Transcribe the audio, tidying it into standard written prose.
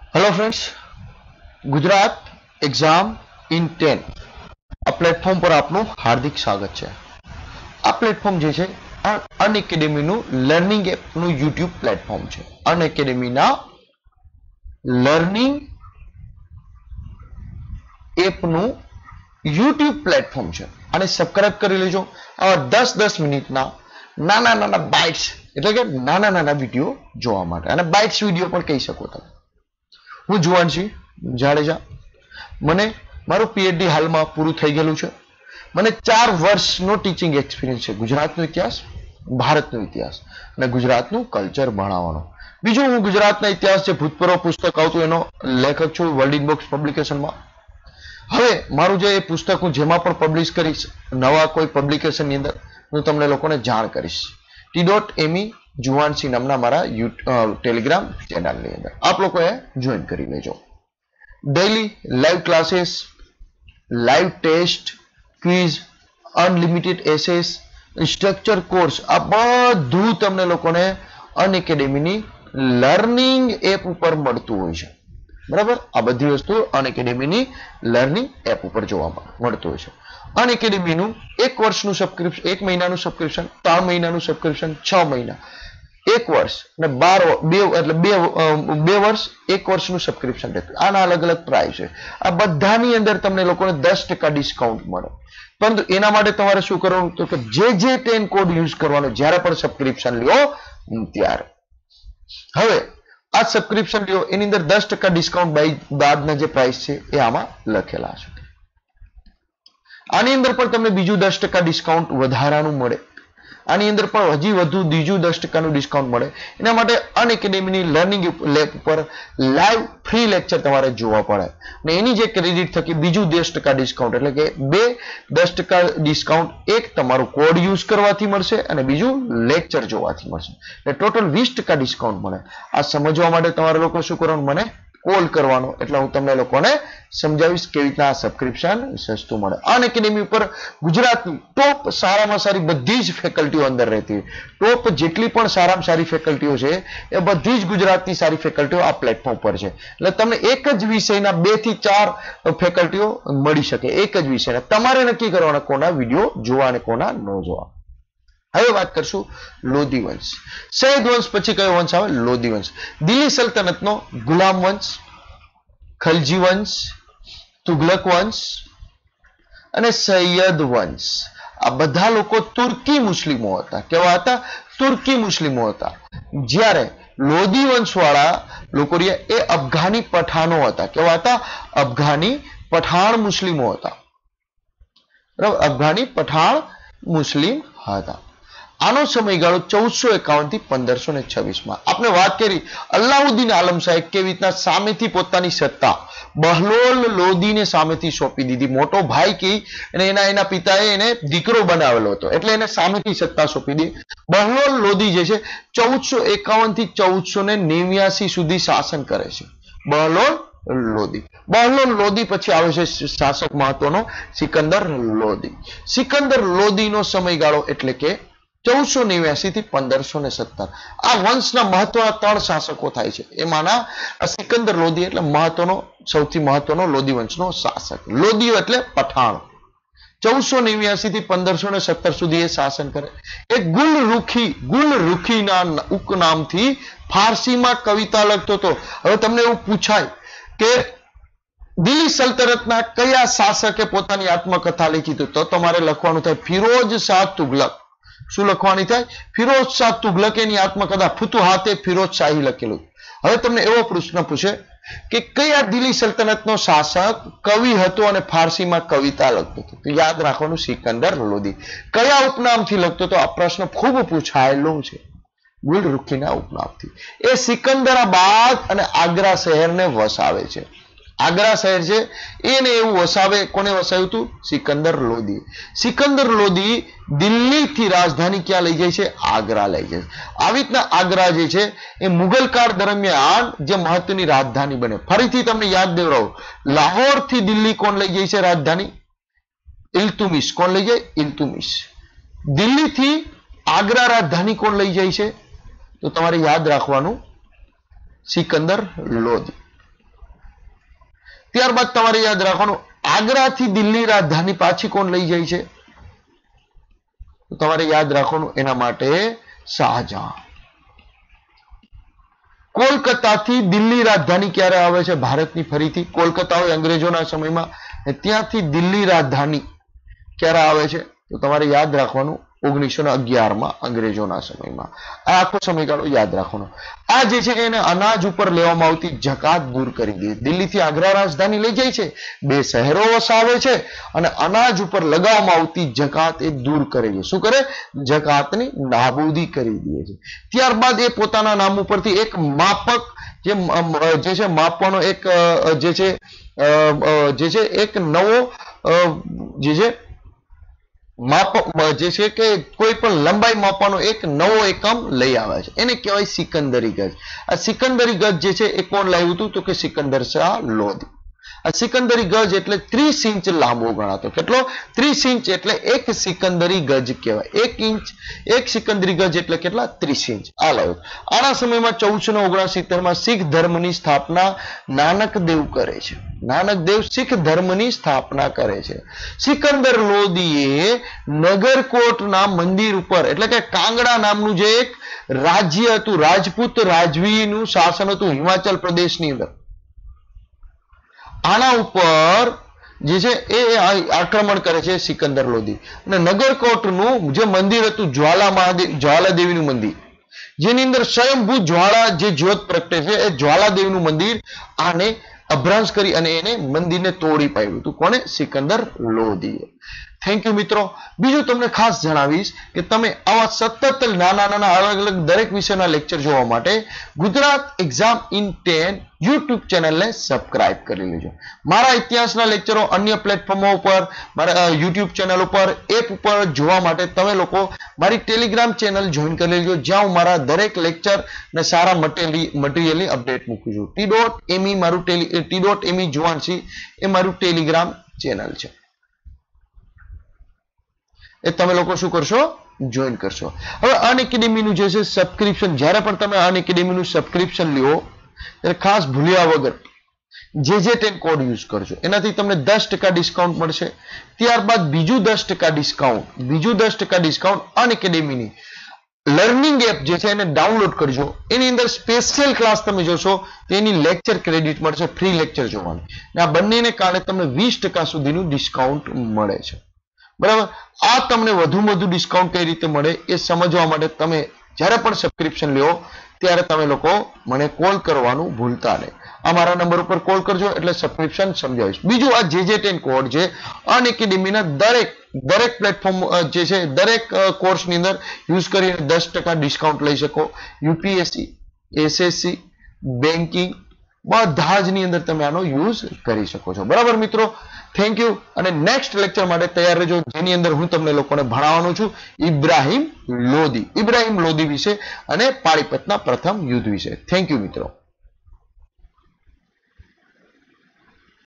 Hello friends, Gujarat exam in 10 આ platform પર આપનું હાર્દિક સ્વાગત છે। આ પ્લેટફોર્મ જે છે અનએકેડમીનું લર્નિંગ એપનું યુટ્યુબ પ્લેટફોર્મ છે। અનએકેડમીના લર્નિંગ એપનું યુટ્યુબ પ્લેટફોર્મ છે। આને સબસ્ક્રાઇબ કરી લેજો। આવા 10-10 મિનિટના નાના નાના બાઇટ્સ એટલે કે નાના નાના વિડીયો જોવા માટે, અને બાઇટ્સ વિડીયો પણ કહી શકો તમે। હું જુવાનસિંહ જાડેજા, મને મારું પીએચડી હાલમાં પૂરું થઈ ગયેલું છે। મને 4 વર્ષનો ટીચિંગ એક્સપિરિયન્સ છે। ગુજરાતનો ઇતિહાસ, ભારતનો ઇતિહાસ અને ગુજરાતનું કલ્ચર ભણાવવાનો। બીજું, હું ગુજરાતના ઇતિહાસ જે ભૂતપૂર્વ પુસ્તક આવતું એનો લેખક છું વર્લ્ડ ઇન બોક્સ પબ્લિકેશનમાં। હવે મારું જે પુસ્તક હું જેમાં પણ પબ્લિશ કરીશ, નવા કોઈ પબ્લિકેશનની અંદર હું તમને લોકોને જાણ કરીશ। t.me જુવાનસિંહ નામના મારા ટેલિગ્રામ ચેનલની અંદર આપ લોકોએ જોઈન કરી લેજો। Daily live classes, live test, quiz, unlimited access, structure course, આ બધું તમને લોકોને અનએકેડમીની લર્નિંગ એપ ઉપર મળતું હોય છે। બરાબર, આ બધી વસ્તુ અનએકેડમીની લર્નિંગ એપ ઉપર જોવા મળતું હોય છે। અનએકેડમીનું 1 વર્ષનું સબસ્ક્રિપ્શન, 1 મહિનાનું સબસ્ક્રિપ્શન, 3 મહિનાનું સબસ્ક્રિપ્શન, 6 મહિના, 1 વર્ષ અને 2 વર્ષ 1 વર્ષનું સબસ્ક્રિપ્શન રહેતું। આના અલગ અલગ પ્રાઇસ છે। આ બધાની અંદર તમને લોકોને 10% ડિસ્કાઉન્ટ મળે, પરંતુ એના માટે તમારે શું કરવાનું, તો કે જે 10 કોડ યુઝ કરવાનો જ્યારે પણ સબસ્ક્રિપ્શન લ્યો ત્યારે। હવે આ સબસ્ક્રિપ્શન લ્યો એની અંદર 10% ડિસ્કાઉન્ટ બાદના જે પ્રાઇસ છે એ આમાં લખેલા છે। આની અંદર પણ તમને બીજું 10% ડિસ્કાઉન્ટ વધારાનું મળે। આની અંદર પણ હજી વધુ બીજું 10%નું ડિસ્કાઉન્ટ મળે। એના માટે અનએકેડમીની લર્નિંગ લેબ ઉપર લાઈવ ફ્રી લેક્ચર તમારે જોવા પડે, અને એની જે ક્રેડિટ થકી બીજું 10% ડિસ્કાઉન્ટ, એટલે કે 10% ડિસ્કાઉન્ટ, એક તમારું કોડ યુઝ કરવાથી મળશે અને બીજું લેક્ચર જોવાથી મળશે, એટલે ટોટલ 20% ડિસ્કાઉન્ટ મળે। આ સમજવા માટે તમારે લોકો શું કરવાનું, મને કોલ કરવાનો, એટલે હું તમને લોકોને સમજાવીશ કેવી રીતના આ સબસ્ક્રિપ્શન સસ્તું મળે। અનએકેડમી ઉપર ગુજરાતની ટોપ સારામાં સારી બધી જ ફેકલ્ટીઓ અંદર રહેતી હોય। ટોપ જેટલી પણ સારામાં સારી ફેકલ્ટીઓ છે એ બધી જ ગુજરાતની સારી ફેકલ્ટીઓ આ પ્લેટફોર્મ પર છે, એટલે તમને એક જ વિષયના 2 થી 4 ફેકલ્ટીઓ મળી શકે। એક જ વિષયના તમારે નક્કી કરવાના કોના વિડીયો જોવા અને કોના ન જોવા। હવે વાત કરશું લોધી વંશ। સૈયદ વંશ પછી કયો વંશ આવે? લોધી વંશ। દિલ્હી સલ્તનતનો ગુલામ વંશ, ખલજી વંશ, તુગલક વંશ અને સૈયદ વંશ, આ બધા લોકો તુર્કી મુસ્લિમો હતા। કેવા હતા? તુર્કી મુસ્લિમો હતા। જ્યારે લોધી વંશવાળા લોકો એ અફઘાની પઠાનો હતા। કેવા હતા? અફઘાની પઠાણ મુસ્લિમો હતા। બરાબર, અફઘાની પઠાણ મુસ્લિમ હતા। આનો સમયગાળો 1451 થી 1526 માં। આપણે વાત કરી અલાઉદ્દીન આલમ શાહે કેવી રીતના સામેથી પોતાની સત્તા બહલોલ લોધીને સામેથી સોંપી દીધી। મોટો ભાઈ કી અને એના પિતાએ એને દીકરો બનાવેલો હતો, એટલે એને સામેથી સત્તા સોંપી દીધી। બહલોલ લોધી જે છે 1451 થી 1489 સુધી શાસન કરે છે। બહલોલ લોધી પછી આવે છે શાસક મહત્વનો સિકંદર લોધી। સિકંદર લોધીનો સમયગાળો એટલે કે 1489 થી 1517। આ વંશના મહત્વના 3 શાસકો થાય છે। એમાંના સિકંદર લોધી એટલે સૌથી મહત્વનો લોધી વંશનો શાસક। લોધી એટલે પઠાણ। 1489 થી 1517 સુધી એ શાસન કરે। એ ગુલરુખીના ઉપનામથી ફારસીમાં કવિતા લખતો હતો। હવે તમને એવું પૂછાય કે દિલ્હી સલ્તનતના કયા શાસકે પોતાની આત્મકથા લખી? તો તમારે લખવાનું થાય ફિરોજ શાહ તુગલક। શું લખવાની થાય? ફિરોજ શાહ તુગલક એની આત્મકથા ફુતુહાતે ફિરોજ શાહી લખેલું। હવે તમને એવો પ્રશ્ન પૂછે કે કયા દિલ્હી સલ્તનતનો શાસક કવિ હતો અને ફારસીમાં કવિતા લખતો હતો? તો યાદ રાખવાનું સિકંદર લોધી। કયા ઉપનામથી લખતો હતો? આ પ્રશ્ન ખૂબ પૂછાયેલો છે। ગુલરુખીના ઉપનામથી। એ સિકંદરાબાદ અને આગ્રા શહેરને વસાવે છે। આગ્રા શહેર છે એને એવું વસાવે, કોને વસાવ્યું હતું? સિકંદર લોધી। સિકંદર લોધી દિલ્હીથી રાજધાની ક્યાં લઈ જાય છે? આગ્રા લઈ જાય છે। આવી રીતના આગ્રા જે છે એ મુગલ કાળ દરમિયાન જે મહત્વની રાજધાની બને। ફરીથી તમને યાદ દેવડાવું, લાહોરથી દિલ્હી કોણ લઈ જાય છે રાજધાની? ઇલ્તુમિશ। કોણ લઈ જાય? ઇલ્તુમિશ। દિલ્હીથી આગ્રા રાજધાની કોણ લઈ જાય છે? તો તમારે યાદ રાખવાનું સિકંદર લોધી। ત્યારબાદ તમારે યાદ રાખવાનું, આગ્રાથી દિલ્હી રાજધાની પાછી કોણ લઈ જાય છે? તો તમારે યાદ રાખવાનું એના માટે શાહજહાં. કોલકાતાથી દિલ્હી રાજધાની ક્યારે આવે છે ભારતની? ફરીથી કોલકાતા હોય અંગ્રેજોના સમયમાં, ત્યાંથી દિલ્હી રાજધાની ક્યારે આવે છે? તો તમારે યાદ રાખવાનું 1911 અંગ્રેજોના સમયમાં. આ આખો સમયગાળો યાદ રાખવાનો. આ જે છે એને અનાજ ઉપર લેવામાં આવતી જકાત દૂર કરી દે. દિલ્હીથી આગ્રા રાજધાની લઈ જાય છે, 2 શહેરો વસાવે છે અને અનાજ ઉપર લગાવવામાં આવતી જકાત એ દૂર કરે છે. શું કરે? જકાતની નાબૂદી કરી દે છે. ત્યારબાદ એ પોતાના નામ ઉપરથી એક માપક જે છે માપવાનો એક જે છે એક નવો જે છે માપ જે છે કે કોઈ પણ લંબાઈ માપવાનો એક નવો એકમ લઈ આવે છે, એને કહેવાય સિકંદરી ગજ. આ સિકંદરી ગજ જે છે એ કોણ લાવ્યું હતું? તો કે સિકંદર શાહ લોધી. આ સિકંદરી ગજ એટલે 30 ઇંચ લાંબો ગણાતો. કેટલો? 30 ઇંચ એટલે એક સિકંદરી ગજ કહેવાય. 1 ઇંચ એક સિકંદરી ગજ એટલે કેટલા? 30 ઇંચ. આ લાવ્યો. આના સમયમાં 1469 શીખ ધર્મની સ્થાપના નાનક દેવ કરે છે. નાનક દેવ શીખ ધર્મની સ્થાપના કરે છે. સિકંદર લોધીએ નગરકોટના મંદિર ઉપર, એટલે કે કાંગડા નામનું જે એક રાજ્ય હતું, રાજપૂત રાજવીનું શાસન હતું હિમાચલ પ્રદેશની અંદર, આના ઉપર જે છે એ આક્રમણ કરે છે સિકંદર લોધી. અને નગરકોટનું જે મંદિર હતું જ્વાલાદેવીનું મંદિર, જેની અંદર સ્વયંભૂ જ્વાળા જે જ્યોત પ્રગટે છે એ જ્વાલાદેવીનું મંદિર, આને અભ્રાંશ કરી અને એને મંદિરને તોડી પાડ્યું હતું. કોને? સિકંદર લોધીએ. થેન્ક યુ મિત્રો. બીજું તમને ખાસ જણાવીશ કે તમે આવા સતત નાના અલગ અલગ દરેક વિષયના લેક્ચર જોવા માટે ગુજરાત એક્ઝામ ઇન 10 યુટ્યુબ ચેનલને સબસ્ક્રાઇબ કરી લેજો. મારા ઇતિહાસના લેક્ચરો અન્ય પ્લેટફોર્મો ઉપર, મારા યુટ્યુબ ચેનલ ઉપર, એપ ઉપર જોવા માટે તમે લોકો મારી ટેલિગ્રામ ચેનલ જોઈન કરી લેજો, જ્યાં હું મારા દરેક લેક્ચર ને સારા મટીરિયલની અપડેટ મૂકું છું. t.me મારું t.me જુવાનસી એ મારું ટેલિગ્રામ ચેનલ છે. એ તમે લોકો શું કરશો? જોઈન કરશો. હવે અનએકેડમીનું જે છે સબસ્ક્રિપ્શન, જ્યારે પણ તમે અનએકેડમીનું સબસ્ક્રિપ્શન લ્યો ત્યારે ખાસ ભૂલ્યા વગર JJ10 કોડ યુઝ કરજો. એનાથી તમને 10% ડિસ્કાઉન્ટ મળશે. ત્યારબાદ બીજું 10% ડિસ્કાઉન્ટ અનએકેડમીની લર્નિંગ એપ જે છે એને ડાઉનલોડ કરજો. એની અંદર સ્પેશિયલ ક્લાસ તમે જોશો તો એની લેક્ચર ક્રેડિટ મળશે, ફ્રી લેક્ચર જોવાનું. અને આ બંનેને કારણે તમને 20% સુધીનું ડિસ્કાઉન્ટ મળે છે. બરાબર. આ તમને વધુમાં વધુ ડિસ્કાઉન્ટ કઈ રીતે મળે એ સમજવા માટે તમે જ્યારે પણ સબસ્ક્રિપ્શન લ્યો ત્યારે તમે લોકો મને કોલ કરવાનું ભૂલતા નહીં. આ મારા નંબર ઉપર કોલ કરજો એટલે સબસ્ક્રિપ્શન સમજાવીશ. બીજું આ JJ10 કોડ છે અનએકેડમીના દરેક પ્લેટફોર્મ જે છે દરેક કોર્સની અંદર યુઝ કરીને 10% ડિસ્કાઉન્ટ લઈ શકો. UPSC, SSC, બેન્કિંગ બધા જ ની અંદર તમે આનો યુઝ કરી શકો છો. બરાબર મિત્રો. Thank you. અને નેક્સ્ટ લેક્ચર માટે તૈયાર રહેજો, જેની અંદર હું તમને લોકોને ભણાવવાનો છું ઇબ્રાહિમ લોધી વિશે અને પાણીપતના પ્રથમ યુદ્ધ વિશે. થેન્ક યુ મિત્રો.